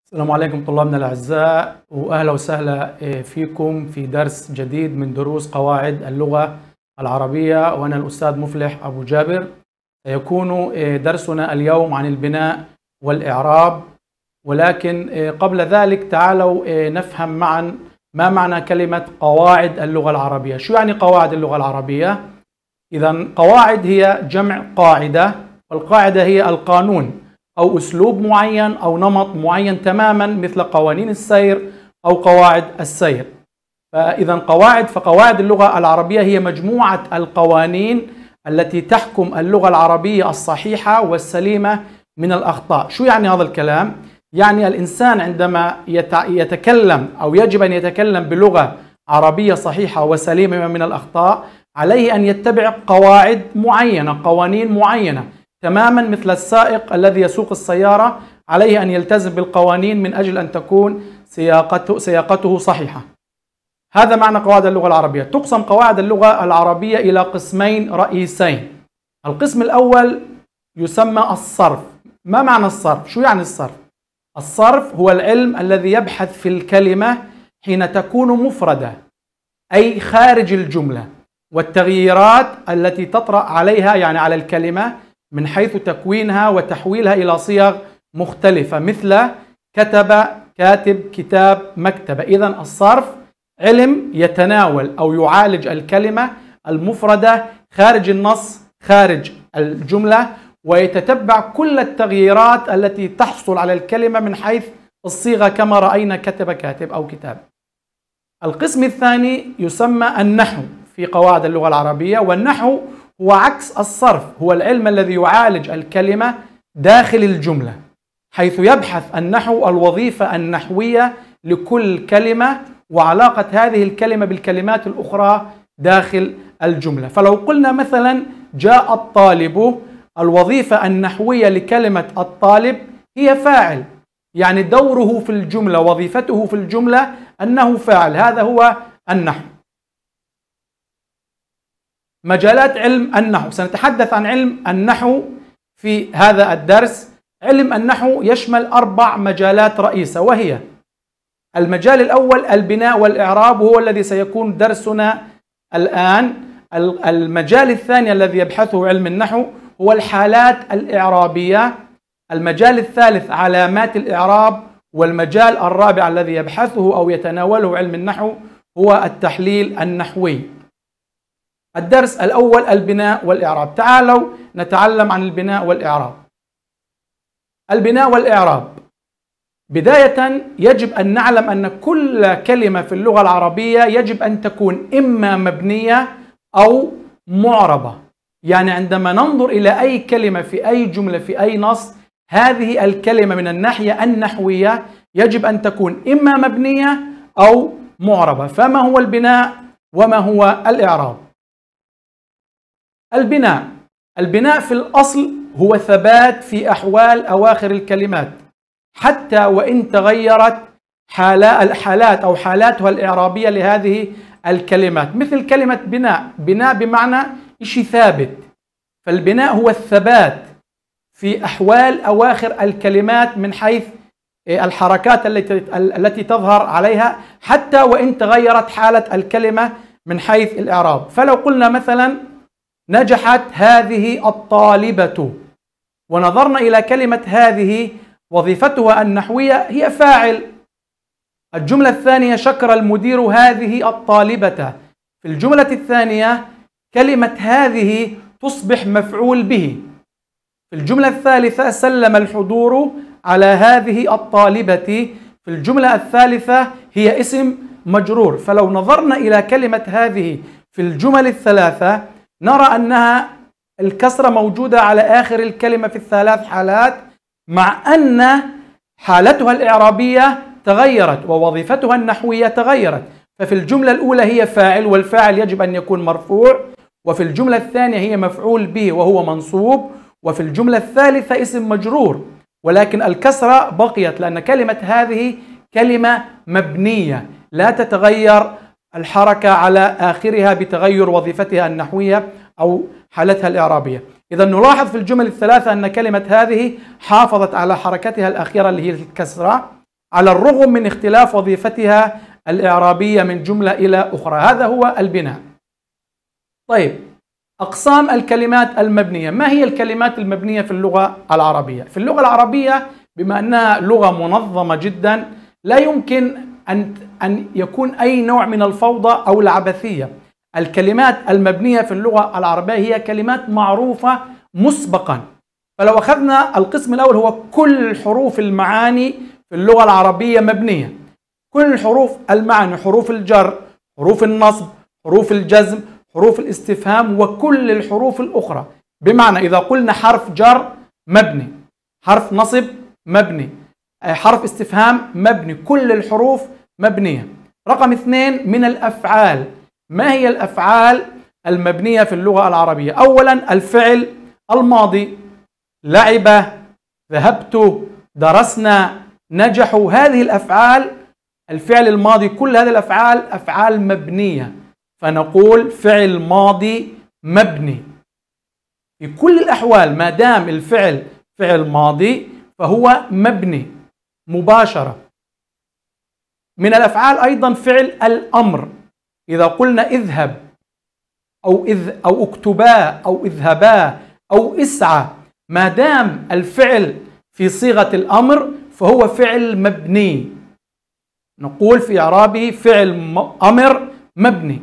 السلام عليكم طلابنا الأعزاء، وأهلا وسهلا فيكم في درس جديد من دروس قواعد اللغة العربية. وأنا الأستاذ مفلح أبو جابر. سيكون درسنا اليوم عن البناء والإعراب، ولكن قبل ذلك تعالوا نفهم معا ما معنى كلمة قواعد اللغة العربية. شو يعني قواعد اللغة العربية؟ إذن قواعد هي جمع قاعدة، والقاعدة هي القانون أو أسلوب معين أو نمط معين تماما، مثل قوانين السير أو قواعد السير. فإذا فقواعد اللغة العربية هي مجموعة القوانين التي تحكم اللغة العربية الصحيحة والسليمة من الأخطاء. شو يعني هذا الكلام؟ يعني الإنسان عندما يتكلم أو يجب أن يتكلم بلغة عربية صحيحة وسليمة من الأخطاء، عليه أن يتبع قواعد معينة، قوانين معينة، تماما مثل السائق الذي يسوق السيارة، عليه أن يلتزم بالقوانين من أجل أن تكون سياقته صحيحة. هذا معنى قواعد اللغة العربية. تقسم قواعد اللغة العربية إلى قسمين رئيسين. القسم الأول يسمى الصرف. ما معنى الصرف؟ شو يعني الصرف؟ الصرف هو العلم الذي يبحث في الكلمة حين تكون مفردة، أي خارج الجملة، والتغييرات التي تطرأ عليها، يعني على الكلمة، من حيث تكوينها وتحويلها إلى صيغ مختلفة، مثل كتب، كاتب، كتاب، مكتب. إذن الصرف علم يتناول أو يعالج الكلمة المفردة خارج النص، خارج الجملة، ويتتبع كل التغييرات التي تحصل على الكلمة من حيث الصيغة، كما رأينا كتب، كاتب أو كتاب. القسم الثاني يسمى النحو في قواعد اللغة العربية، والنحو هو عكس الصرف، هو العلم الذي يعالج الكلمة داخل الجملة، حيث يبحث النحو الوظيفة النحوية لكل كلمة وعلاقة هذه الكلمة بالكلمات الأخرى داخل الجملة. فلو قلنا مثلا جاء الطالب، الوظيفة النحوية لكلمة الطالب هي فاعل، يعني دوره في الجملة، وظيفته في الجملة أنه فاعل. هذا هو النحو. مجالات علم النحو، سنتحدث عن علم النحو في هذا الدرس. علم النحو يشمل 4 مجالات رئيسة، وهي: المجال الأول البناء والإعراب، وهو الذي سيكون درسنا الآن. المجال الثاني الذي يبحثه علم النحو هو الحالات الإعرابية. المجال الثالث علامات الإعراب. والمجال الرابع الذي يبحثه أو يتناوله علم النحو هو التحليل النحوي. الدرس الأول البناء والإعراب. تعالوا نتعلم عن البناء والإعراب. البناء والإعراب، بداية يجب أن نعلم أن كل كلمة في اللغة العربية يجب أن تكون إما مبنية أو معربة. يعني عندما ننظر إلى أي كلمة في أي جملة في أي نص، هذه الكلمة من الناحية النحوية يجب أن تكون إما مبنية أو معربة. فما هو البناء وما هو الإعراب؟ البناء في الأصل هو ثبات في أحوال أواخر الكلمات، حتى وإن تغيرت الحالات أو حالاتها الإعرابية لهذه الكلمات. مثل كلمة بناء بمعنى شيء ثابت. فالبناء هو الثبات في أحوال أواخر الكلمات من حيث الحركات التي تظهر عليها، حتى وإن تغيرت حالة الكلمة من حيث الإعراب. فلو قلنا مثلا نجحت هذه الطالبة، ونظرنا إلى كلمة هذه، وظيفتها النحوية هي فاعل. الجملة الثانية شكر المدير هذه الطالبة. في الجملة الثانية كلمة هذه تصبح مفعول به. في الجملة الثالثة سلم الحضور على هذه الطالبة. في الجملة الثالثة هي اسم مجرور. فلو نظرنا إلى كلمة هذه في الجمل الثلاثة، نرى أنها الكسرة موجودة على آخر الكلمة في ال3 حالات، مع أن حالتها الإعرابية تغيرت ووظيفتها النحوية تغيرت. ففي الجملة الأولى هي فاعل، والفاعل يجب أن يكون مرفوع. وفي الجملة الثانية هي مفعول به وهو منصوب. وفي الجملة الثالثة اسم مجرور، ولكن الكسرة بقيت لأن كلمة هذه كلمة مبنية لا تتغير الحركة على آخرها بتغير وظيفتها النحوية أو حالتها الإعرابية. إذا نلاحظ في الجمل الثلاثة أن كلمة هذه حافظت على حركتها الأخيرة اللي هي الكسرة، على الرغم من اختلاف وظيفتها الإعرابية من جملة إلى أخرى. هذا هو البناء. طيب، أقسام الكلمات المبنية. ما هي الكلمات المبنية في اللغة العربية؟ في اللغة العربية بما أنها لغة منظمة جدا لا يمكن أن يكون أي نوع من الفوضى أو العبثية. الكلمات المبنية في اللغة العربية هي كلمات معروفة مسبقا. فلو أخذنا القسم الأول هو كل حروف المعاني في اللغة العربية مبنية. كل حروف المعاني، حروف الجر، حروف النصب، حروف الجزم، حروف الاستفهام، وكل الحروف الأخرى. بمعنى إذا قلنا حرف جر مبني، حرف نصب مبني، حرف استفهام مبني، كل الحروف مبنية. رقم 2 من الأفعال. ما هي الأفعال المبنية في اللغة العربية؟ أولا الفعل الماضي، لعب، ذهبت، درسنا، نجحوا. هذه الأفعال، الفعل الماضي، كل هذه الأفعال أفعال مبنية، فنقول فعل ماضي مبني. في كل الأحوال ما دام الفعل فعل ماضي فهو مبني مباشرة. من الأفعال أيضا فعل الأمر. إذا قلنا اذهب أو اكتبا أو اذهبا أو اسعى، ما دام الفعل في صيغة الأمر فهو فعل مبني، نقول في إعرابه فعل أمر مبني.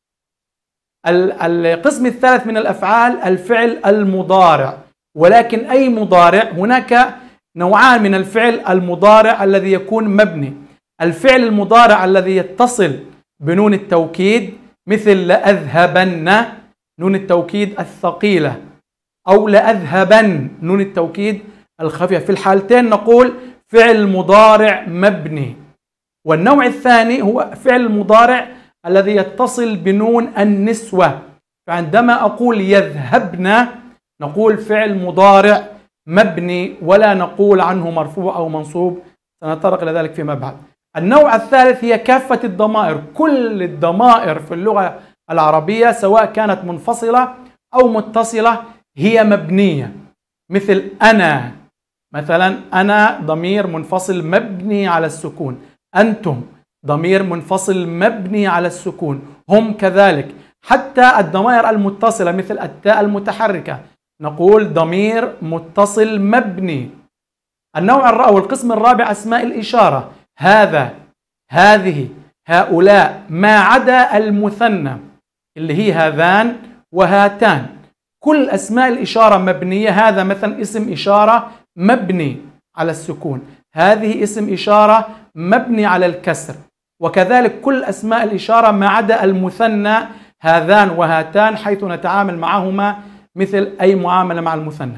القسم الثالث من الأفعال الفعل المضارع. ولكن أي مضارع؟ هناك نوعان من الفعل المضارع الذي يكون مبني. الفعل المضارع الذي يتصل بنون التوكيد مثل لأذهبن، نون التوكيد الثقيلة، أو لأذهبن، نون التوكيد الخفيفة. في الحالتين نقول فعل مضارع مبني. والنوع الثاني هو فعل المضارع الذي يتصل بنون النسوة. فعندما أقول يذهبن نقول فعل مضارع مبني ولا نقول عنه مرفوع أو منصوب، سنتطرق إلى ذلك فيما بعد. النوع الثالث هي كافة الضمائر. كل الضمائر في اللغة العربية سواء كانت منفصلة أو متصلة هي مبنية. مثل أنا مثلا، أنا ضمير منفصل مبني على السكون. أنتم ضمير منفصل مبني على السكون. هم كذلك. حتى الضمائر المتصلة مثل التاء المتحركة نقول ضمير متصل مبني. النوع أو القسم الرابع أسماء الإشارة. هذا، هذه، هؤلاء، ما عدا المثنى اللي هي هذان وهاتان. كل أسماء الإشارة مبنية. هذا مثلا اسم إشارة مبني على السكون، هذه اسم إشارة مبني على الكسر. وكذلك كل أسماء الإشارة ما عدا المثنى هذان وهاتان، حيث نتعامل معهما مثل أي معاملة مع المثنى.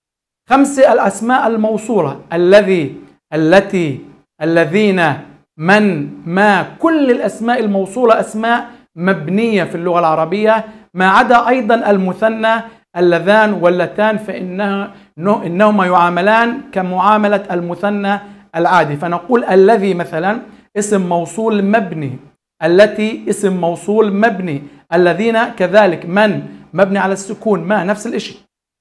5 الأسماء الموصولة. الذي، التي، الذين، من، ما. كل الأسماء الموصولة أسماء مبنية في اللغة العربية ما عدا أيضا المثنى اللذان واللتان، فإنهما يعاملان كمعاملة المثنى العادي. فنقول الذي مثلا اسم موصول مبني، التي اسم موصول مبني، الذين كذلك، من مبني على السكون، ما نفس الشيء.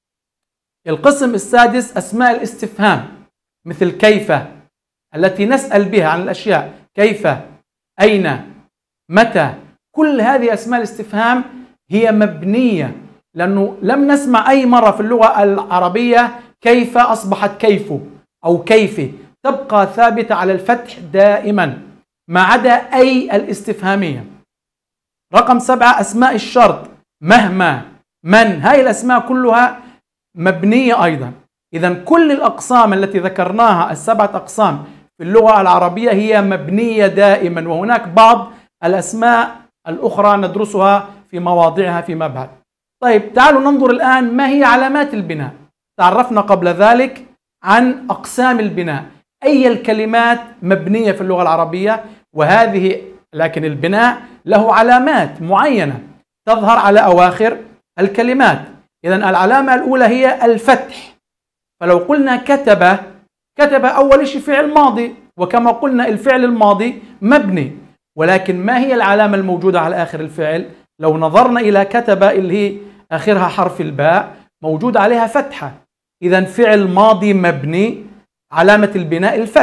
القسم السادس أسماء الاستفهام مثل كيف التي نسأل بها عن الأشياء، كيف، أين، متى. كل هذه أسماء الاستفهام هي مبنية، لأنه لم نسمع أي مرة في اللغة العربية كيف أصبحت كيف أو كيف، تبقى ثابتة على الفتح دائما ما عدا أي الاستفهامية. رقم 7 أسماء الشرط. مهما، من. هاي الأسماء كلها مبنية أيضا. إذا كل الأقسام التي ذكرناها، ال7 أقسام في اللغة العربية هي مبنية دائما، وهناك بعض الأسماء الأخرى ندرسها في مواضعها فيما بعد. طيب تعالوا ننظر الآن ما هي علامات البناء. تعرفنا قبل ذلك عن أقسام البناء، أي الكلمات مبنية في اللغة العربية، وهذه لكن البناء له علامات معينة تظهر على أواخر الكلمات. إذن العلامة الأولى هي الفتح. فلو قلنا كتب، كتب أول شيء فعل ماضي، وكما قلنا الفعل الماضي مبني، ولكن ما هي العلامة الموجودة على آخر الفعل؟ لو نظرنا إلى كتب اللي هي آخرها حرف الباء موجود عليها فتحة. إذن فعل ماضي مبني علامة البناء الفتح.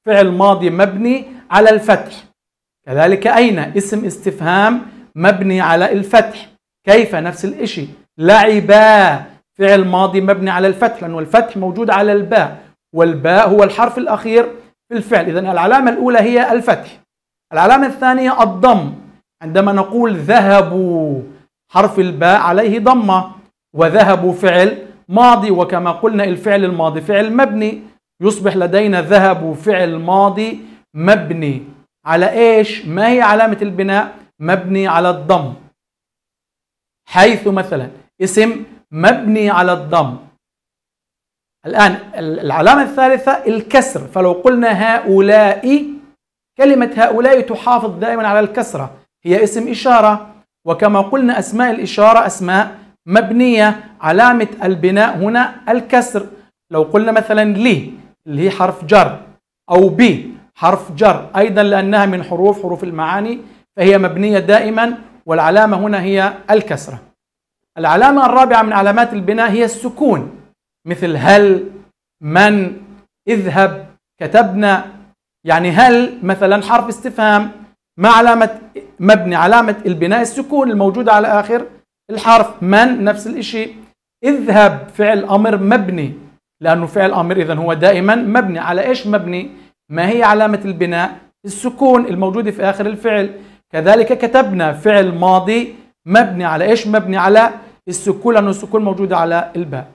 فعل ماضي مبني على الفتح. كذلك أين اسم استفهام مبني على الفتح. كيف نفس الإشي. لعبا فعل ماضي مبني على الفتح لأنه الفتح موجود على الباء، والباء هو الحرف الأخير في الفعل. إذن العلامة الأولى هي الفتح. العلامة الثانية الضم. عندما نقول ذهبوا حرف الباء عليه ضمة، وذهبوا فعل ماضي، وكما قلنا الفعل الماضي فعل مبني، يصبح لدينا ذهبوا فعل ماضي مبني على إيش؟ ما هي علامة البناء؟ مبني على الضم. حيث مثلا اسم مبني على الضم. الآن العلامة الثالثة الكسر. فلو قلنا هؤلاء، كلمة هؤلاء تحافظ دائما على الكسرة، هي اسم إشارة، وكما قلنا أسماء الإشارة أسماء مبنية، علامة البناء هنا الكسر. لو قلنا مثلا لي اللي هي حرف جر، أو بي حرف جر أيضا لأنها من حروف المعاني فهي مبنية دائما، والعلامة هنا هي الكسرة. العلامة الرابعة من علامات البناء هي السكون، مثل هل، من، اذهب، كتبنا. يعني هل مثلا حرف استفهام، ما علامة مبني؟ علامة البناء السكون الموجودة على آخر الحرف. من نفس الشيء. اذهب فعل أمر مبني لأنه فعل أمر، إذن هو دائما مبني على إيش مبني؟ ما هي علامة البناء؟ السكون الموجود في آخر الفعل. كذلك كتبنا فعل ماضي مبني على إيش؟ مبني على السكون لأنه السكون موجودة على الباء.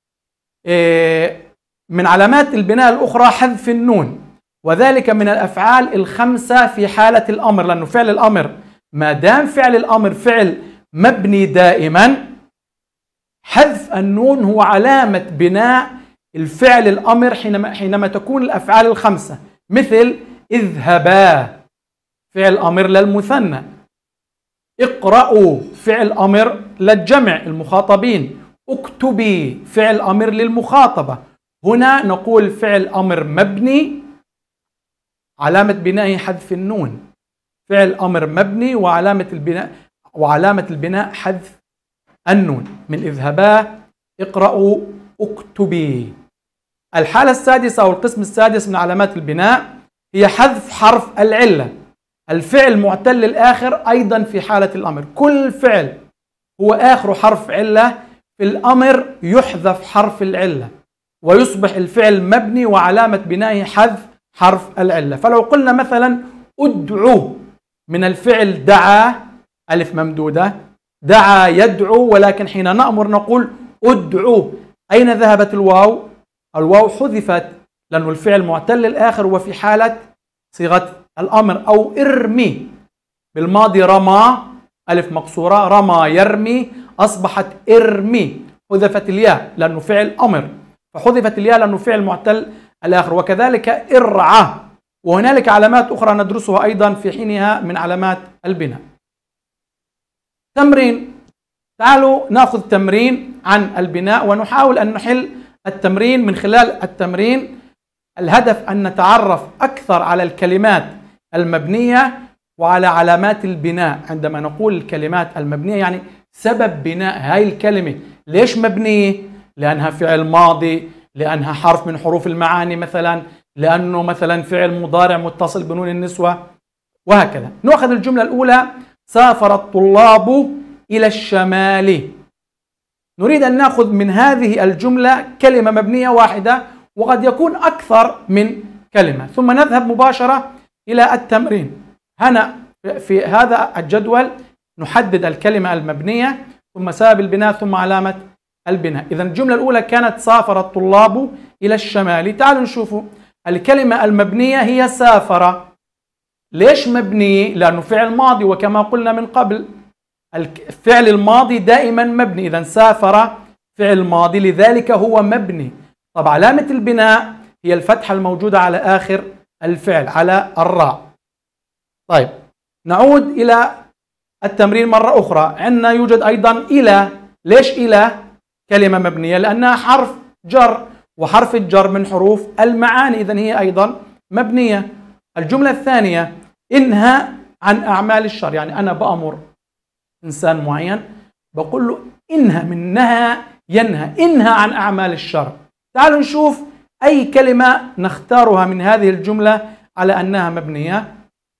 من علامات البناء الأخرى حذف النون، وذلك من الأفعال الخمسة في حالة الأمر، لأنه فعل الأمر ما دام فعل الأمر فعل مبني دائما، حذف النون هو علامة بناء الفعل الأمر حينما تكون الأفعال الخمسة، مثل اذهبا فعل أمر للمثنى، اقرأوا فعل أمر للجمع المخاطبين، اكتبي فعل أمر للمخاطبة. هنا نقول فعل أمر مبني علامة بنائه حذف النون، فعل أمر مبني وعلامة البناء حذف النون، من اذهبا، اقرأوا، اكتبي. الحالة السادسة أو القسم السادس من علامات البناء هي حذف حرف العلة. الفعل معتل الآخر أيضا في حالة الأمر، كل فعل هو آخر حرف علة في الأمر يحذف حرف العلة ويصبح الفعل مبني وعلامة بنائه حذف حرف العلة. فلو قلنا مثلا ادعو من الفعل دعا، ألف ممدودة، دعا يدعو، ولكن حين نأمر نقول ادعو. أين ذهبت الواو؟ الواو حذفت لأنه الفعل معتل الآخر وفي حالة صيغة الأمر. أو ارمي بالماضي رمى، ألف مقصورة، رمى يرمي، أصبحت ارمي، حذفت الياء لأنه فعل أمر، فحذفت الياء لأنه فعل معتل الآخر. وكذلك ارعى. وهنالك علامات أخرى ندرسها أيضا في حينها من علامات البناء. تمرين. تعالوا نأخذ تمرين عن البناء ونحاول أن نحل التمرين. من خلال التمرين الهدف أن نتعرف أكثر على الكلمات المبنية وعلى علامات البناء. عندما نقول الكلمات المبنية يعني سبب بناء هاي الكلمة. ليش مبنية؟ لأنها فعل ماضي، لأنها حرف من حروف المعاني مثلا، لأنه مثلا فعل مضارع متصل بنون النسوة، وهكذا. نأخذ الجملة الأولى: سافر الطلاب إلى الشمال. نريد أن نأخذ من هذه الجملة كلمة مبنية واحدة وقد يكون أكثر من كلمة، ثم نذهب مباشرة إلى التمرين. هنا في هذا الجدول نحدد الكلمة المبنية ثم سبب البناء ثم علامة البناء. إذن الجملة الأولى كانت سافر الطلاب إلى الشمال. تعالوا نشوفوا الكلمة المبنية هي سافر. ليش مبنية؟ لأنه فعل ماضي، وكما قلنا من قبل الفعل الماضي دائما مبني، إذن سافر فعل ماضي لذلك هو مبني. طب علامة البناء هي الفتحة الموجودة على آخر الفعل على الراء. طيب نعود إلى التمرين مرة أخرى. عندنا يوجد أيضا إلى. ليش إلى كلمة مبنية؟ لأنها حرف جر، وحرف الجر من حروف المعاني، إذن هي أيضا مبنية. الجملة الثانية: انهى عن أعمال الشر. يعني أنا بأمر إنسان معين بقول له انهى، من نهى ينهى، انهى عن أعمال الشر. تعالوا نشوف أي كلمة نختارها من هذه الجملة على أنها مبنية؟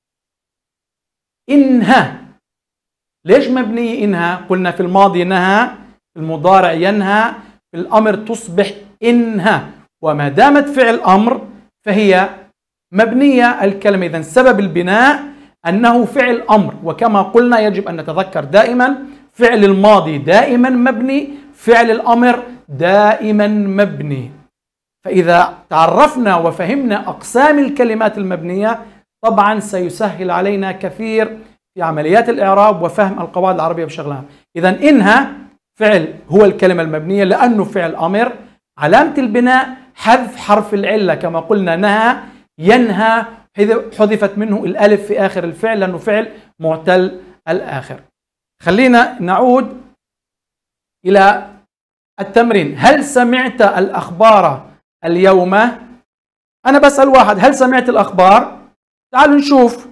إنها. ليش مبنية إنها؟ قلنا في الماضي نهى، في المضارع ينهى، في الأمر تصبح إنها، وما دامت فعل أمر فهي مبنية الكلمة. إذن سبب البناء أنه فعل أمر، وكما قلنا يجب أن نتذكر دائما فعل الماضي دائما مبني، فعل الأمر دائما مبني. فإذا تعرفنا وفهمنا أقسام الكلمات المبنية طبعا سيسهل علينا كثير في عمليات الإعراب وفهم القواعد العربية بشكل عام. إذن إنها فعل هو الكلمة المبنية لأنه فعل أمر، علامة البناء حذف حرف العلة كما قلنا نهى ينهى، حذفت منه الألف في آخر الفعل لأنه فعل معتل الآخر. خلينا نعود إلى التمرين. هل سمعت الأخبار اليوم؟ أنا بسأل واحد، هل سمعت الأخبار؟ تعالوا نشوف.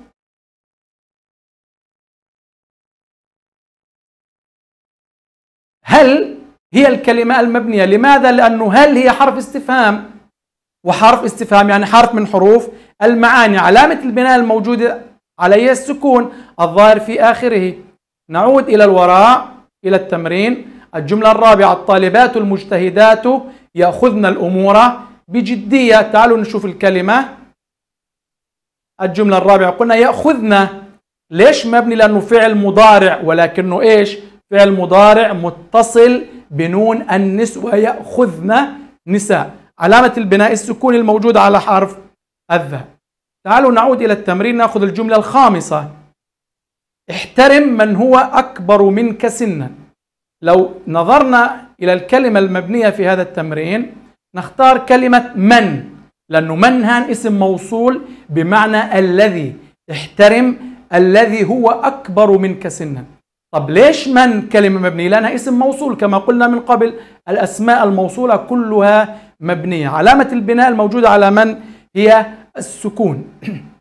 هل هي الكلمة المبنية. لماذا؟ لأنه هل هي حرف استفهام، وحرف استفهام يعني حرف من حروف المعاني، علامة البناء الموجودة عليه السكون الظاهر في آخره. نعود إلى الوراء إلى التمرين. الجملة الرابعة: الطالبات المجتهدات يأخذن الأمور بجدية. تعالوا نشوف الكلمة. الجملة الرابعة قلنا يأخذن. ليش مبني؟ لأنه فعل مضارع، ولكنه إيش؟ فعل مضارع متصل بنون النسوة، يأخذن نساء، علامة البناء السكون الموجود على حرف الذال. تعالوا نعود إلى التمرين. نأخذ الجملة الخامسة: احترم من هو أكبر منك سنا. لو نظرنا إلى الكلمة المبنية في هذا التمرين نختار كلمة من، لأنه من هان اسم موصول بمعنى الذي. احترم الذي هو أكبر منك سنا. طب ليش من كلمة مبنية؟ لأنها اسم موصول كما قلنا من قبل، الأسماء الموصولة كلها مبنية، علامة البناء الموجودة على من هي السكون.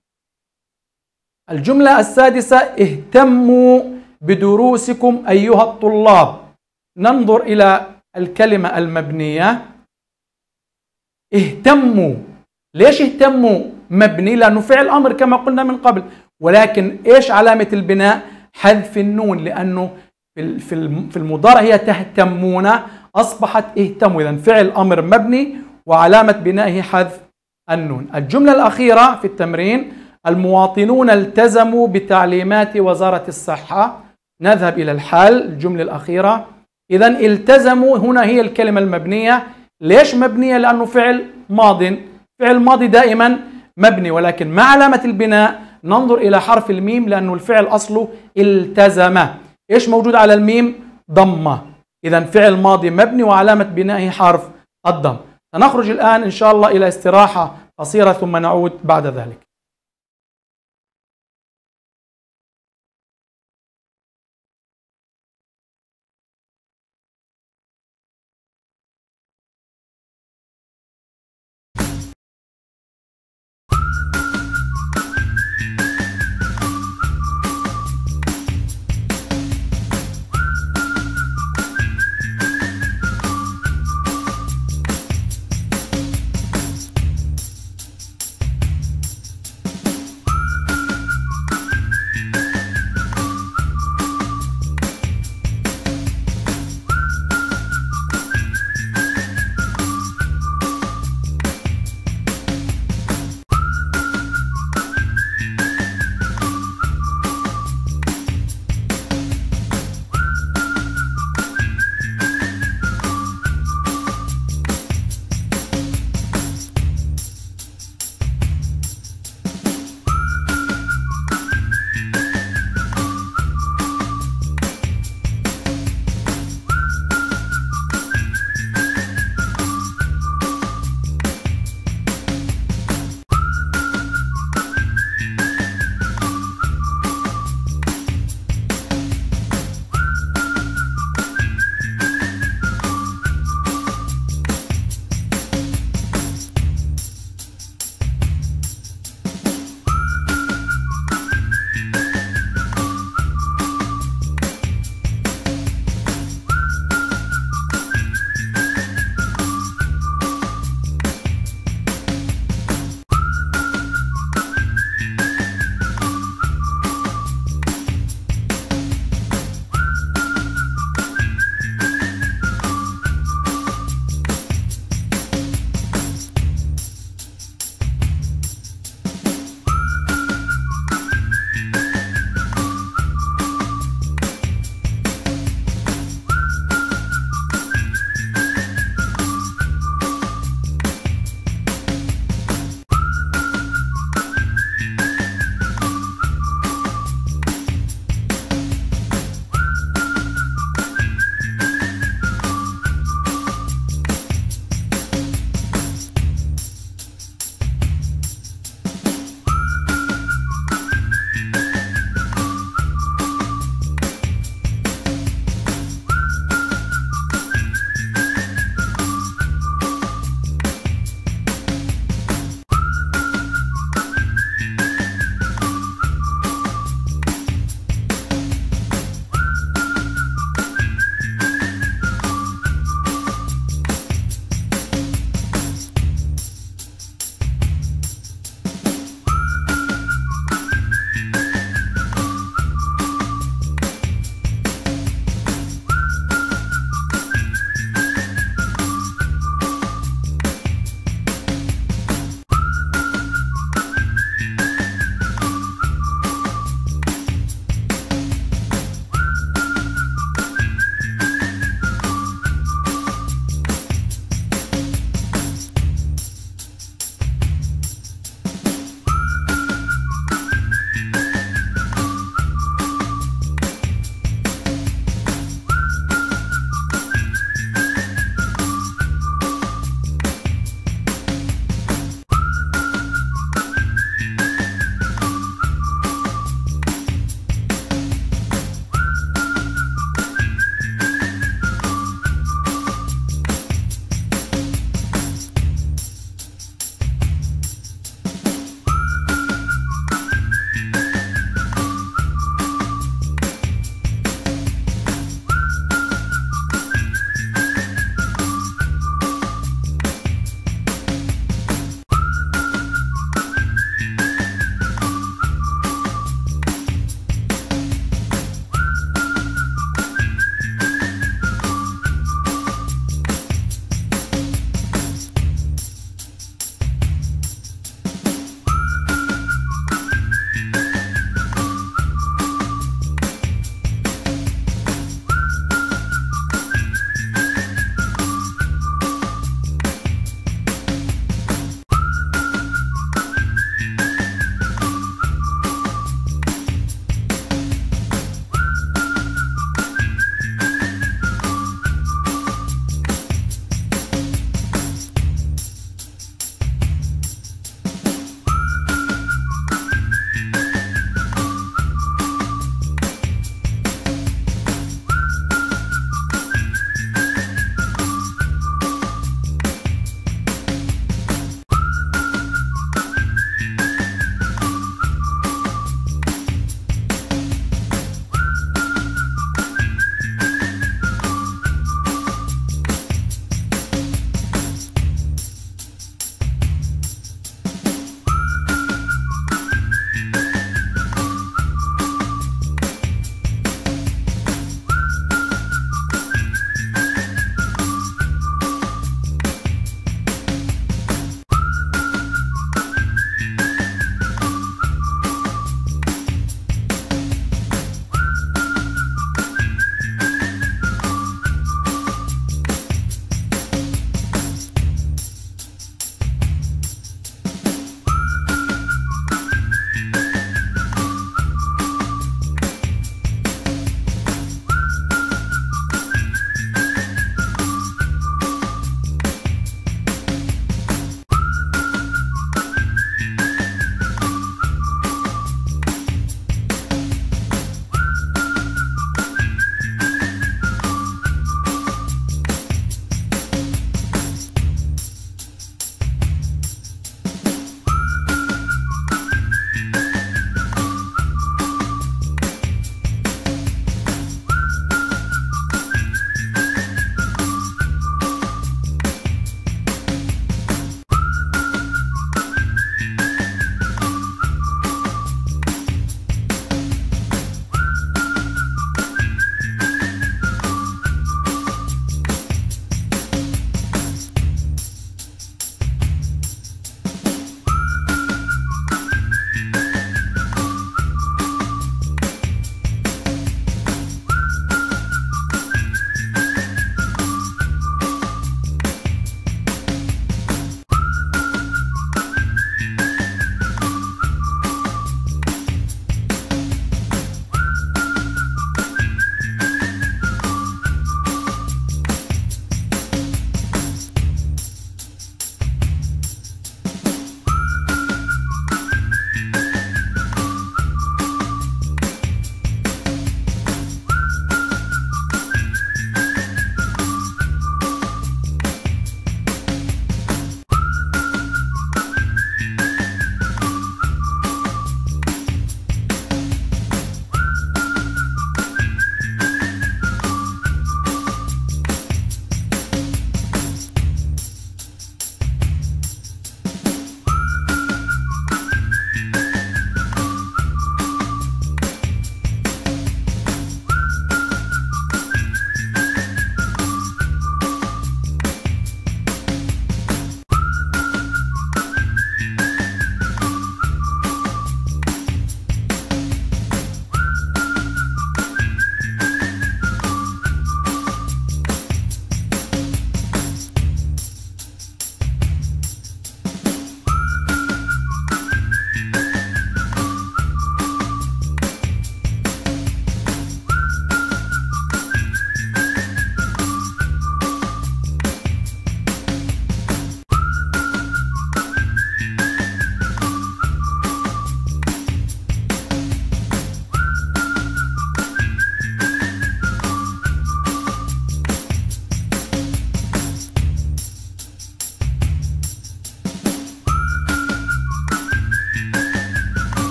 الجملة السادسة: اهتموا بدروسكم أيها الطلاب. ننظر إلى الكلمة المبنية اهتموا. ليش اهتموا مبني؟ لأنه فعل أمر كما قلنا من قبل، ولكن إيش علامة البناء؟ حذف النون، لأنه في المضارع هي تهتمون، أصبحت اهتموا. إذن فعل أمر مبني وعلامة بنائه حذف النون. الجملة الأخيرة في التمرين: المواطنون التزموا بتعليمات وزارة الصحة. نذهب إلى الحل. الجملة الأخيرة إذن التزموا هنا هي الكلمة المبنية. ليش مبنية؟ لأنه فعل ماض، فعل ماضي دائما مبني، ولكن مع علامة البناء ننظر إلى حرف الميم لأنه الفعل أصله التزم. إيش موجود على الميم؟ ضمة. إذن فعل ماضي مبني وعلامة بنائه حرف الضم. سنخرج الآن إن شاء الله إلى استراحة قصيرة ثم نعود بعد ذلك.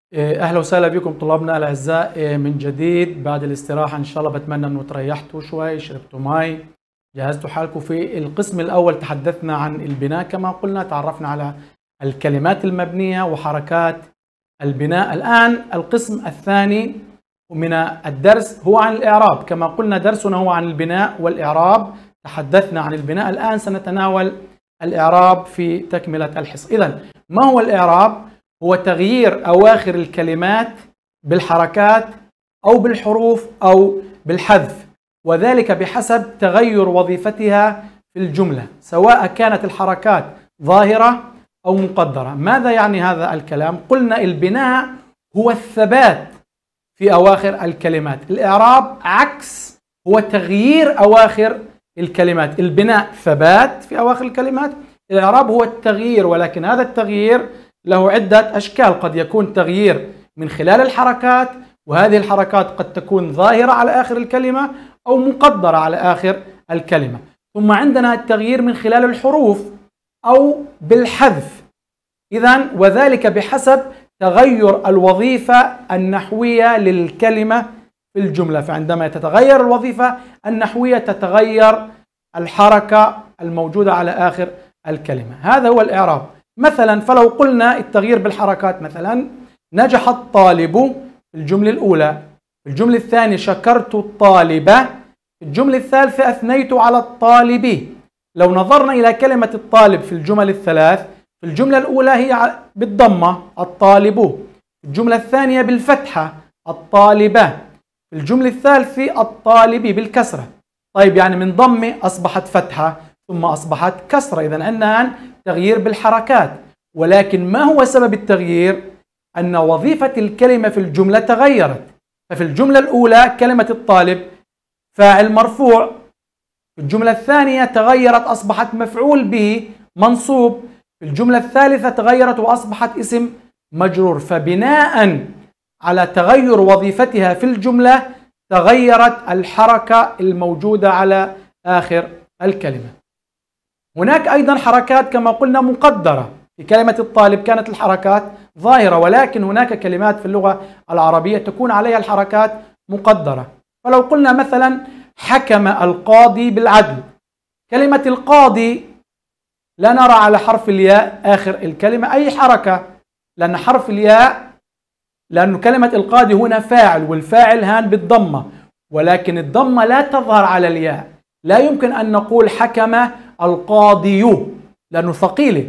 اهلا وسهلا بكم طلابنا الاعزاء من جديد بعد الاستراحه. ان شاء الله بتمنى انه تريحتوا شوي، شربتوا ماي، جهزتوا حالكم. في القسم الاول تحدثنا عن البناء كما قلنا، تعرفنا على الكلمات المبنيه وحركات البناء. الان القسم الثاني من الدرس هو عن الاعراب. كما قلنا درسنا هو عن البناء والاعراب، تحدثنا عن البناء، الان سنتناول الاعراب في تكمله الحصه. اذا ما هو الاعراب؟ هو تغيير أواخر الكلمات بالحركات أو بالحروف أو بالحذف، وذلك بحسب تغير وظيفتها في الجملة، سواء كانت الحركات ظاهرة أو مقدرة. ماذا يعني هذا الكلام؟ قلنا البناء هو الثبات في أواخر الكلمات، الإعراب عكس، هو تغيير أواخر الكلمات. البناء ثبات في أواخر الكلمات، الإعراب هو التغيير، ولكن هذا التغيير له عدة أشكال. قد يكون تغيير من خلال الحركات، وهذه الحركات قد تكون ظاهرة على آخر الكلمة أو مقدرة على آخر الكلمة. ثم عندنا التغيير من خلال الحروف أو بالحذف. إذن وذلك بحسب تغير الوظيفة النحوية للكلمة في الجملة، فعندما تتغير الوظيفة النحوية تتغير الحركة الموجودة على آخر الكلمة. هذا هو الإعراب. مثلا فلو قلنا التغيير بالحركات، مثلا نجح الطالب في الجملة الأولى، في الجملة الثانية شكرت الطالبة، في الجملة الثالثة أثنيت على الطالب. لو نظرنا إلى كلمة الطالب في الجمل الثلاث، في الجملة الأولى هي بالضمة الطالب، في الجملة الثانية بالفتحة الطالبة، في الجملة الثالثة الطالب بالكسرة. طيب يعني من ضمة أصبحت فتحة ثم أصبحت كسرة، إذن عندنا تغيير بالحركات. ولكن ما هو سبب التغيير؟ أن وظيفة الكلمة في الجملة تغيرت. ففي الجملة الأولى كلمة الطالب فاعل مرفوع، في الجملة الثانية تغيرت أصبحت مفعول به منصوب، في الجملة الثالثة تغيرت وأصبحت اسم مجرور. فبناء على تغير وظيفتها في الجملة تغيرت الحركة الموجودة على آخر الكلمة. هناك أيضا حركات كما قلنا مقدرة. في كلمة الطالب كانت الحركات ظاهرة، ولكن هناك كلمات في اللغة العربية تكون عليها الحركات مقدرة. فلو قلنا مثلا حكم القاضي بالعدل، كلمة القاضي لا نرى على حرف الياء آخر الكلمة أي حركة، لأن حرف الياء، لأن كلمة القاضي هنا فاعل، والفاعل هان بالضمة، ولكن الضمة لا تظهر على الياء. لا يمكن أن نقول حكم القاضي لأنه ثقيلة،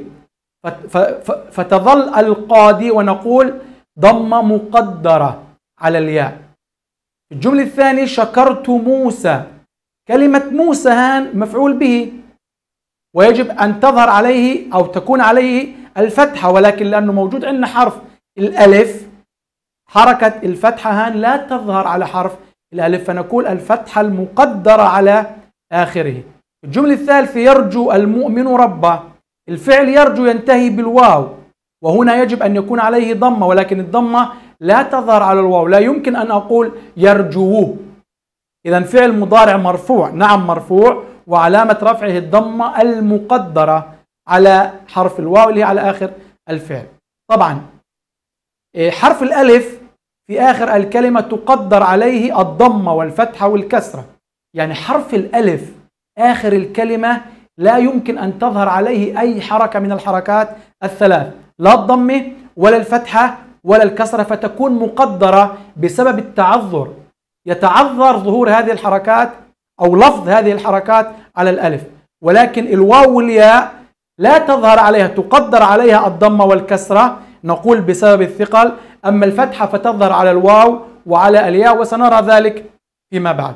فتظل القاضي ونقول ضمة مقدرة على الياء. في الجملة الثانية شكرت موسى، كلمة موسى هان مفعول به، ويجب أن تظهر عليه أو تكون عليه الفتحة، ولكن لأنه موجود عندنا حرف الألف، حركة الفتحة هان لا تظهر على حرف الألف، فنقول الفتحة المقدرة على آخره. الجملة الثالثة يرجو المؤمن ربه، الفعل يرجو ينتهي بالواو، وهنا يجب أن يكون عليه ضمة، ولكن الضمة لا تظهر على الواو، لا يمكن أن أقول يرجو. إذن فعل مضارع مرفوع، نعم مرفوع، وعلامة رفعه الضمة المقدرة على حرف الواو اللي على آخر الفعل. طبعا حرف الألف في آخر الكلمة تقدر عليه الضمة والفتحة والكسرة، يعني حرف الألف آخر الكلمة لا يمكن أن تظهر عليه أي حركة من الحركات الثلاث، لا الضمة ولا الفتحة ولا الكسرة، فتكون مقدرة بسبب التعذر، يتعذر ظهور هذه الحركات أو لفظ هذه الحركات على الألف. ولكن الواو والياء لا تظهر عليها، تقدر عليها الضمة والكسرة، نقول بسبب الثقل. أما الفتحة فتظهر على الواو وعلى الياء، وسنرى ذلك فيما بعد.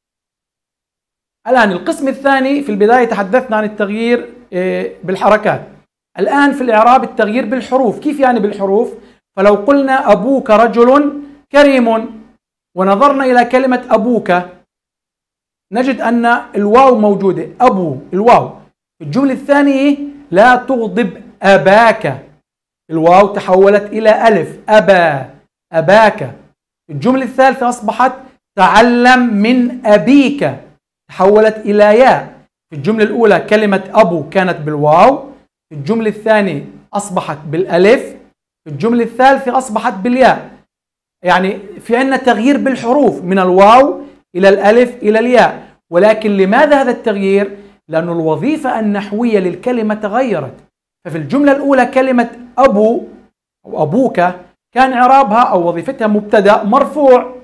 الآن القسم الثاني، في البداية تحدثنا عن التغيير بالحركات. الآن في الإعراب التغيير بالحروف. كيف يعني بالحروف؟ فلو قلنا أبوك رجل كريم، ونظرنا إلى كلمة أبوك نجد أن الواو موجودة، أبو الواو. في الجملة الثانية لا تغضب أباك، الواو تحولت إلى ألف، أبا أباك. في الجملة الثالثة أصبحت تعلم من أبيك، تحولت إلى ياء. في الجملة الأولى كلمة أبو كانت بالواو، في الجملة الثانية أصبحت بالألف، في الجملة الثالثة أصبحت بالياء. يعني في عندنا تغيير بالحروف من الواو إلى الألف إلى الياء، ولكن لماذا هذا التغيير؟ لأن الوظيفة النحوية للكلمة تغيرت. ففي الجملة الأولى كلمة أبو أو أبوك كان إعرابها أو وظيفتها مبتدأ مرفوع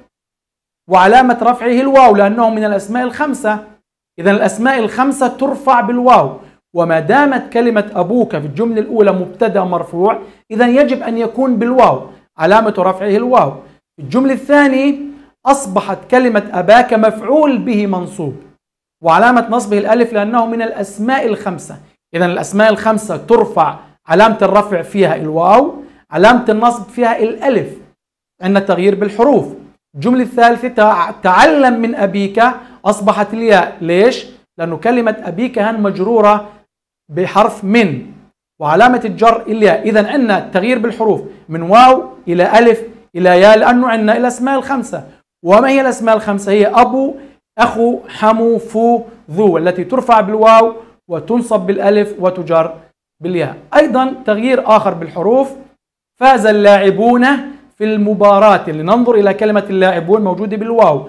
وعلامة رفعه الواو لأنه من الأسماء الخمسة. إذن الأسماء الخمسة ترفع بالواو، وما دامت كلمة أبوك في الجملة الأولى مبتدأ مرفوع إذن يجب أن يكون بالواو علامة رفعه الواو. في الجملة الثانية أصبحت كلمة أباك مفعول به منصوب وعلامة نصبه الألف لأنه من الأسماء الخمسة. إذن الأسماء الخمسة ترفع علامة الرفع فيها الواو، علامة النصب فيها الألف، عندنا تغيير بالحروف. الجملة الثالثة تعلم من أبيك أصبحت الياء. ليش؟ لأنه كلمة أبيك هن مجرورة بحرف من وعلامة الجر الياء. إذن عندنا تغيير بالحروف من واو إلى ألف إلى ياء لأنه عندنا الأسماء الخمسة. وما هي الأسماء الخمسة؟ هي أبو، أخو، حمو، فو، ذو، التي ترفع بالواو وتنصب بالألف وتجر بالياء. أيضا تغيير آخر بالحروف، فاز اللاعبون في المباراة. اللي ننظر إلى كلمة اللاعبون موجودة بالواو،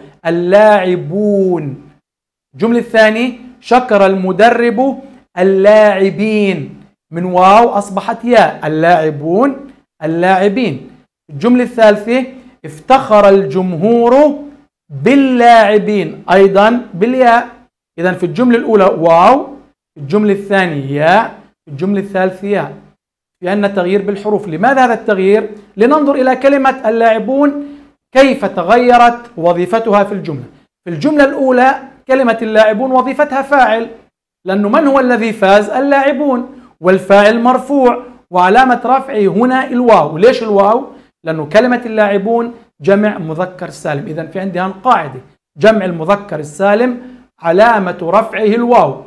اللاعبون. الجملة الثانية شكر المدرب اللاعبين، من واو أصبحت ياء، اللاعبون اللاعبين. الجملة الثالثة افتخر الجمهور باللاعبين، أيضا بالياء. إذن في الجملة الأولى واو، في الجملة الثانية ياء، في الجملة الثالثة ياء. في عندنا تغيير بالحروف. لماذا هذا التغيير؟ لننظر إلى كلمة اللاعبون كيف تغيرت وظيفتها في الجملة. في الجملة الأولى كلمة اللاعبون وظيفتها فاعل، لأنه من هو الذي فاز؟ اللاعبون، والفاعل مرفوع وعلامة رفعه هنا الواو. ليش الواو؟ لأنه كلمة اللاعبون جمع مذكر سالم. إذن في عندي هان قاعدة، جمع المذكر السالم علامة رفعه الواو،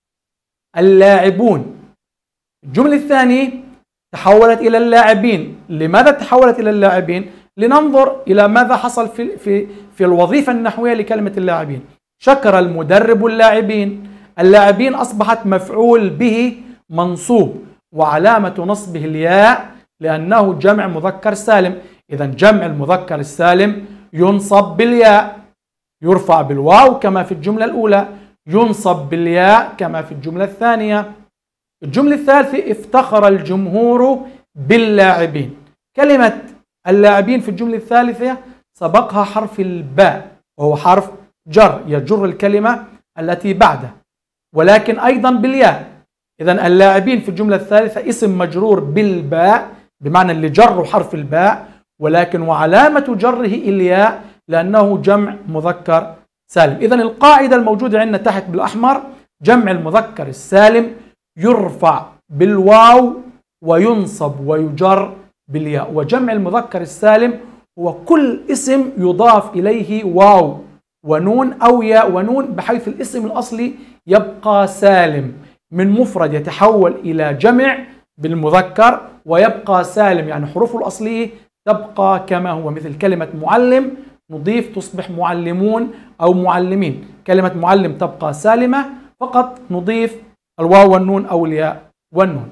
اللاعبون. الجملة الثانية تحولت إلى اللاعبين. لماذا تحولت إلى اللاعبين؟ لننظر إلى ماذا حصل في الوظيفة النحوية لكلمة اللاعبين. شكر المدرب اللاعبين، اللاعبين أصبحت مفعول به منصوب وعلامة نصبه الياء لأنه جمع مذكر سالم. إذا جمع المذكر السالم ينصب بالياء، يرفع بالواو كما في الجملة الأولى، ينصب بالياء كما في الجملة الثانية. الجملة الثالثة افتخر الجمهور باللاعبين. كلمة اللاعبين في الجملة الثالثة سبقها حرف الباء وهو حرف جر يجر الكلمة التي بعده، ولكن أيضا بالياء. إذن اللاعبين في الجملة الثالثة اسم مجرور بالباء بمعنى اللي جر حرف الباء، ولكن وعلامة جره الياء لأنه جمع مذكر سالم. إذن القاعدة الموجودة عندنا تحت بالأحمر، جمع المذكر السالم يرفع بالواو وينصب ويجر بالياء. وجمع المذكر السالم هو كل اسم يضاف إليه واو ونون أو ياء ونون بحيث الاسم الأصلي يبقى سالم، من مفرد يتحول إلى جمع بالمذكر ويبقى سالم، يعني حروفه الأصلية تبقى كما هو. مثل كلمة معلم نضيف تصبح معلمون أو معلمين، كلمة معلم تبقى سالمة فقط نضيف الواو والنون أو الياء والنون.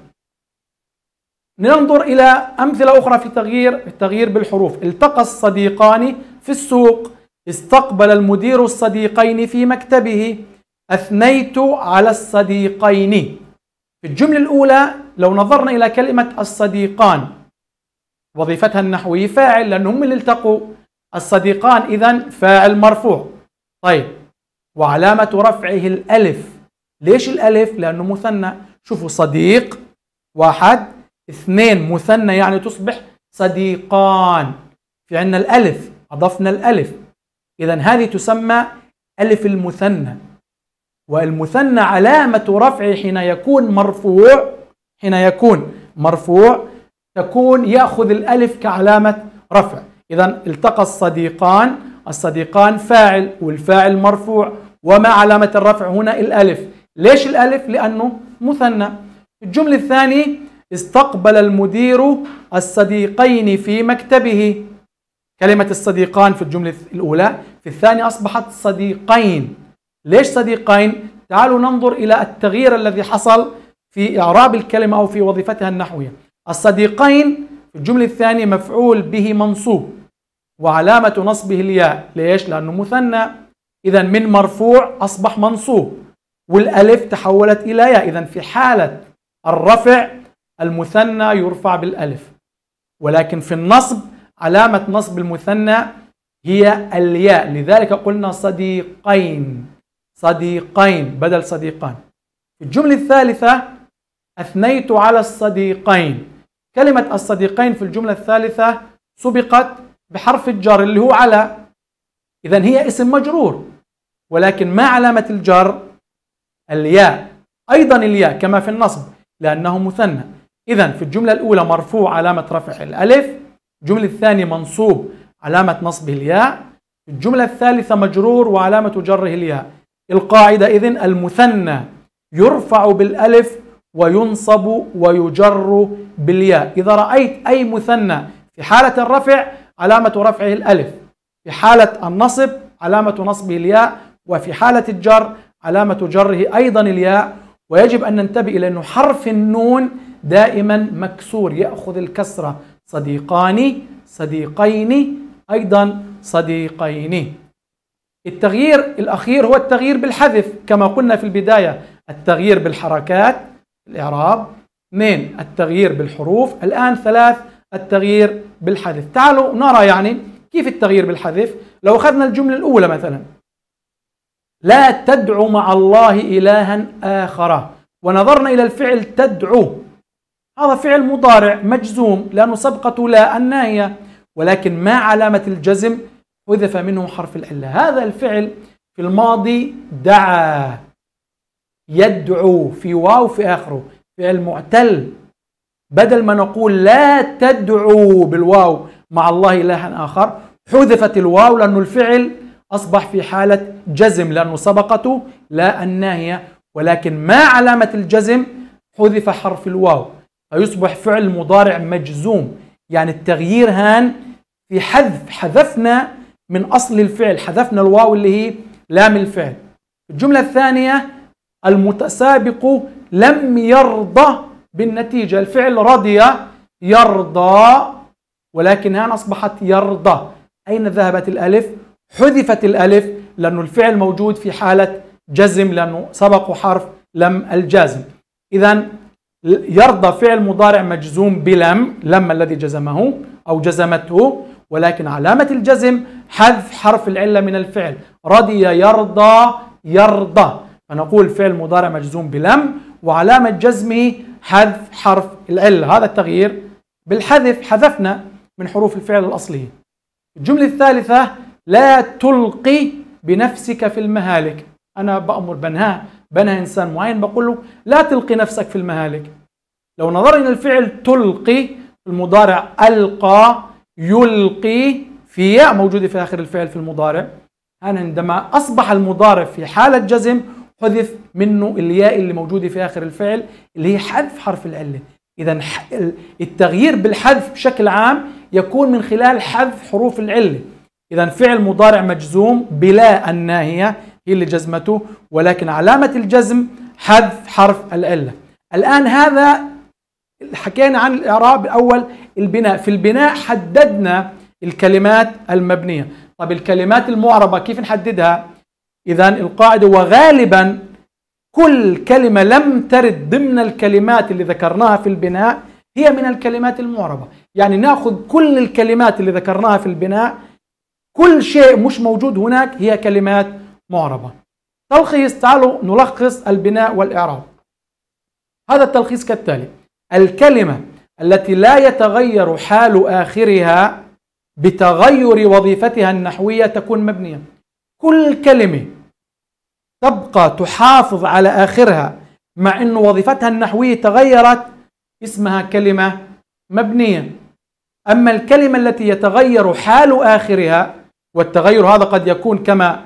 ننظر إلى أمثلة أخرى في التغيير بالحروف. التقى الصديقان في السوق، استقبل المدير الصديقين في مكتبه، أثنيت على الصديقين. في الجملة الأولى لو نظرنا إلى كلمة الصديقان وظيفتها النحوية فاعل لأنهم اللي التقوا، الصديقان إذن فاعل مرفوع. طيب وعلامة رفعه الألف. ليش الألف؟ لأنه مثنى. شوفوا صديق واحد، اثنين مثنى يعني تصبح صديقان، في عندنا الألف أضفنا الألف، إذن هذه تسمى ألف المثنى. والمثنى علامة رفعه حين يكون مرفوع تكون يأخذ الألف كعلامة رفع. إذن التقى الصديقان فاعل والفاعل مرفوع وما علامة الرفع هنا الألف. ليش الألف؟ لأنه مثنى. الجملة الثانية استقبل المدير الصديقين في مكتبه، كلمة الصديقان في الجملة الأولى، في الثانية أصبحت صديقين. ليش صديقين؟ تعالوا ننظر إلى التغيير الذي حصل في إعراب الكلمة أو في وظيفتها النحوية. الصديقين في الجملة الثانية مفعول به منصوب وعلامة نصبه الياء. ليش؟ لأنه مثنى، إذا من مرفوع أصبح منصوب والألف تحولت إلى ياء. إذا في حالة الرفع المثنى يرفع بالألف، ولكن في النصب علامة نصب المثنى هي الياء. لذلك قلنا صديقين، صديقين بدل صديقان. الجملة الثالثة أثنيت على الصديقين. كلمة الصديقين في الجملة الثالثة سبقت بحرف الجر اللي هو على، إذن هي اسم مجرور، ولكن ما علامة الجر؟ الياء، أيضا الياء كما في النصب لأنه مثنى. إذن في الجملة الأولى مرفوع علامة رفعه الألف، الجملة الثانية منصوب علامة نصبه الياء، الجملة الثالثة مجرور وعلامة جره الياء. القاعدة إذن المثنى يرفع بالألف وينصب ويجر بالياء. إذا رأيت أي مثنى في حالة الرفع علامة رفعه الألف، في حالة النصب علامة نصبه الياء، وفي حالة الجر علامة جره أيضا الياء. ويجب أن ننتبه إلى أنه حرف النون دائما مكسور يأخذ الكسرة، صديقان، صديقين، أيضا صديقين. التغيير الأخير هو التغيير بالحذف كما قلنا في البداية، التغيير بالحركات الإعراب، 2 التغيير بالحروف، الآن 3 التغيير بالحذف. تعالوا نرى يعني كيف التغيير بالحذف. لو أخذنا الجملة الأولى مثلا لا تدعو مع الله إلها آخر، ونظرنا إلى الفعل تدعو، هذا فعل مضارع مجزوم لأنه سبقته لا الناهية، ولكن ما علامة الجزم؟ حذف منه حرف العلة. هذا الفعل في الماضي دعا، يدعو في واو في آخره، فعل معتل. بدل ما نقول لا تدعو بالواو مع الله إلها آخر، حذفت الواو لأنه الفعل أصبح في حالة جزم لأنه سبقته لا الناهية، ولكن ما علامة الجزم؟ حذف حرف الواو فيصبح فعل مضارع مجزوم. يعني التغيير هان في حذف، حذفنا من أصل الفعل، حذفنا الواو اللي هي لام الفعل. الجملة الثانية المتسابق لم يرضى بالنتيجة، الفعل رضي يرضى، ولكن هان أصبحت يرضى. أين ذهبت الألف؟ حذفت الألف لأنه الفعل موجود في حالة جزم لأنه سبق حرف لم الجازم. إذن يرضى فعل مضارع مجزوم بلم، لم الذي جزمه أو جزمته، ولكن علامة الجزم حذف حرف العلة من الفعل، رضي يرضى يرضى، فنقول فعل مضارع مجزوم بلم وعلامة جزمه حذف حرف العلة. هذا التغيير بالحذف، حذفنا من حروف الفعل الأصلية. الجملة الثالثة لا تلقي بنفسك في المهالك. أنا بأمر بنهى إنسان معين بقول له لا تلقي نفسك في المهالك. لو نظرنا إلى الفعل تلقي المضارع ألقى يلقي، في ياء موجودة في آخر الفعل في المضارع، أنا عندما أصبح المضارع في حالة جزم حذف منه الياء اللي موجودة في آخر الفعل اللي هي حذف حرف العلة. إذا التغيير بالحذف بشكل عام يكون من خلال حذف حروف العلة. إذا فعل مضارع مجزوم بلا الناهية هي اللي جزمته، ولكن علامة الجزم حذف حرف العلة. الآن هذا حكينا عن الإعراب الأول، البناء. في البناء حددنا الكلمات المبنية. طب الكلمات المعربة كيف نحددها؟ إذا القاعدة وغالبا كل كلمة لم ترد ضمن الكلمات اللي ذكرناها في البناء هي من الكلمات المعربة. يعني نأخذ كل الكلمات اللي ذكرناها في البناء، كل شيء مش موجود هناك هي كلمات معربة. تلخيص، تعالوا نلخص البناء والإعراب. هذا التلخيص كالتالي: الكلمة التي لا يتغير حال آخرها بتغير وظيفتها النحوية تكون مبنية. كل كلمة تبقى تحافظ على آخرها مع أن وظيفتها النحوية تغيرت اسمها كلمة مبنية. أما الكلمة التي يتغير حال آخرها، والتغير هذا قد يكون كما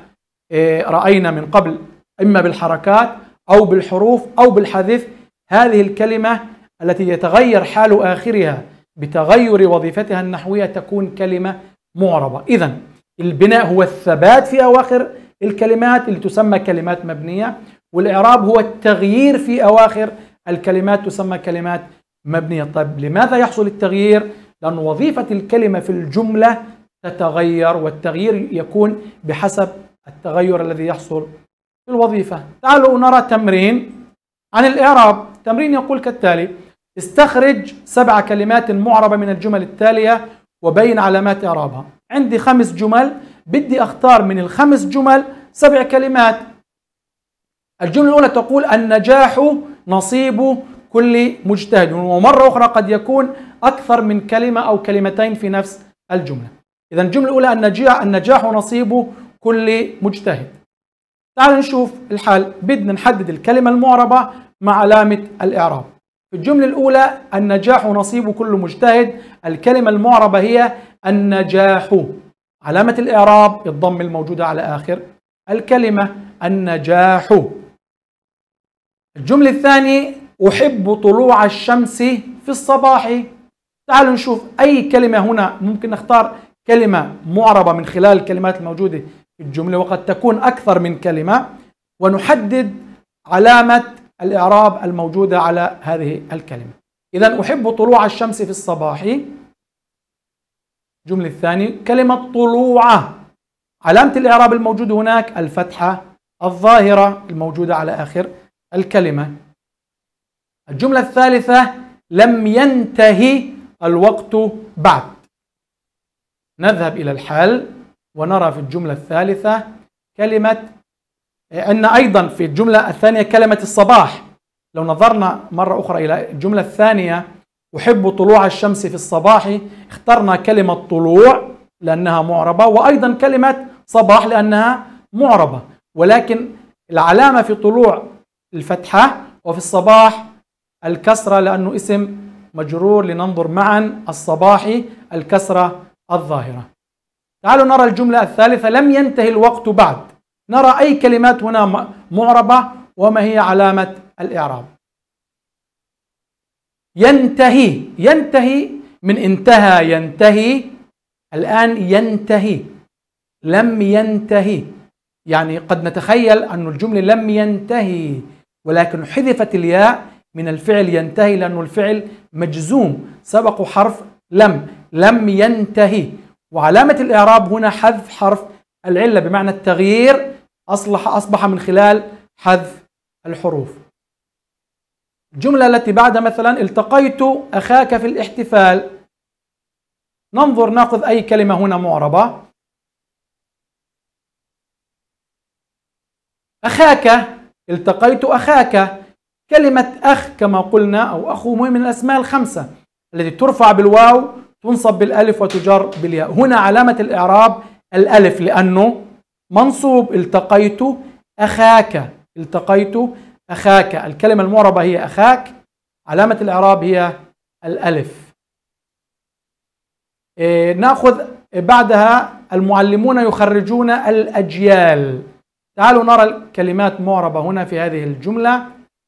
رأينا من قبل إما بالحركات أو بالحروف أو بالحذف، هذه الكلمة التي يتغير حال آخرها بتغير وظيفتها النحوية تكون كلمة معربة. إذن البناء هو الثبات في أواخر الكلمات اللي تسمى كلمات مبنية، والإعراب هو التغيير في أواخر الكلمات تسمى كلمات مبنية. طيب لماذا يحصل التغيير؟ لأن وظيفة الكلمة في الجملة تتغير، والتغيير يكون بحسب التغير الذي يحصل في الوظيفة. تعالوا نرى تمرين عن الإعراب. تمرين يقول كالتالي: استخرج 7 كلمات معربة من الجمل التالية وبين علامات إعرابها. عندي 5 جمل، بدي أختار من ال5 جمل 7 كلمات. الجملة الأولى تقول: النجاح نصيب كل مجتهد، ومرة أخرى قد يكون أكثر من كلمة أو كلمتين في نفس الجملة. إذا الجملة الأولى: النجاح نصيب كل مجتهد. تعالوا نشوف الحال. بدنا نحدد الكلمة المعربة مع علامة الإعراب. في الجملة الأولى: النجاح نصيب كل مجتهد، الكلمة المعربة هي النجاح. علامة الإعراب الضم الموجودة على آخر الكلمة، النجاح. الجملة الثانية: أحب طلوع الشمس في الصباح. تعالوا نشوف أي كلمة هنا. ممكن نختار كلمة معربة من خلال الكلمات الموجودة في الجملة، وقد تكون أكثر من كلمة، ونحدد علامة الإعراب الموجودة على هذه الكلمة. إذا أحب طلوع الشمس في الصباح. الجملة الثانية: كلمة طلوع، علامة الإعراب الموجودة هناك الفتحة الظاهرة الموجودة على آخر الكلمة. الجملة الثالثة: لم ينتهي الوقت بعد. نذهب إلى الحل ونرى في الجملة الثالثة كلمة، أن أيضا في الجملة الثانية كلمة الصباح. لو نظرنا مرة أخرى إلى الجملة الثانية: أحب طلوع الشمس في الصباح، اخترنا كلمة طلوع لأنها معربة، وأيضا كلمة صباح لأنها معربة، ولكن العلامة في طلوع الفتحة، وفي الصباح الكسرة لأنه اسم مجرور. لننظر معا: الصباح الكسرة الظاهرة. تعالوا نرى الجملة الثالثة: لم ينتهي الوقت بعد. نرى أي كلمات هنا معربة وما هي علامة الإعراب. ينتهي، ينتهي من انتهى ينتهي، الآن ينتهي. لم ينتهي، يعني قد نتخيل أن الجملة لم ينتهي، ولكن حذفت الياء من الفعل ينتهي لأنه الفعل مجزوم سبق حرف لم. لم ينتهي، وعلامة الإعراب هنا حذف حرف العلة بمعنى التغيير، أصبح من خلال حذف الحروف. الجملة التي بعدها مثلا: التقيت أخاك في الاحتفال. ننظر نأخذ أي كلمة هنا معربة. أخاك، التقيت أخاك. كلمة أخ كما قلنا أو أخو من الأسماء ال5 التي ترفع بالواو، تنصب بالألف، وتجر بالياء. هنا علامة الإعراب الألف لأنه منصوب. التقيت أخاك، التقيت أخاك، الكلمة المعربة هي أخاك، علامة الإعراب هي الألف. نأخذ بعدها: المعلمون يخرجون الأجيال. تعالوا نرى الكلمات معربة هنا في هذه الجملة.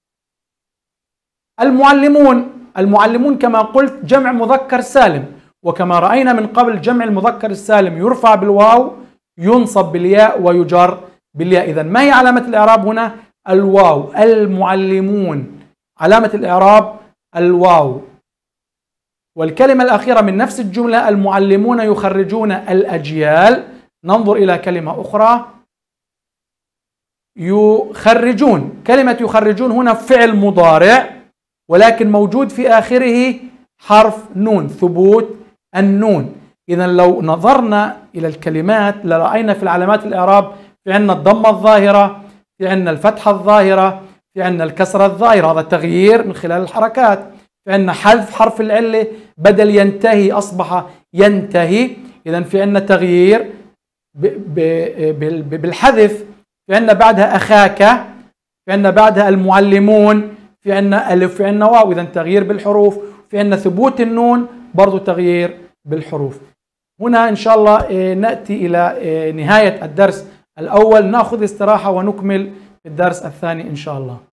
المعلمون، المعلمون كما قلت جمع مذكر سالم، وكما رأينا من قبل جمع المذكر السالم يرفع بالواو، ينصب بالياء، ويجر بالياء. إذن ما هي علامة الإعراب هنا؟ الواو. المعلمون، علامة الإعراب الواو. والكلمة الأخيرة من نفس الجملة: المعلمون يخرجون الأجيال. ننظر إلى كلمة أخرى: يخرجون. كلمة يخرجون هنا فعل مضارع، ولكن موجود في آخره حرف نون، ثبوت النون. إذا لو نظرنا إلى الكلمات لرأينا في العلامات الإعراب في عندنا الضمة الظاهرة، في عندنا الفتحة الظاهرة، في عندنا الكسرة الظاهرة، هذا تغيير من خلال الحركات. في عندنا حذف حرف العلة، بدل ينتهي أصبح ينتهي. إذا في عندنا تغيير بالحذف. في عندنا بعدها أخاك، في عندنا بعدها المعلمون، في عندنا ألف، في عندنا واو، إذا تغيير بالحروف. في عندنا ثبوت النون، برضو تغيير بالحروف. هنا إن شاء الله نأتي إلى نهاية الدرس الأول، نأخذ استراحة ونكمل في الدرس الثاني إن شاء الله.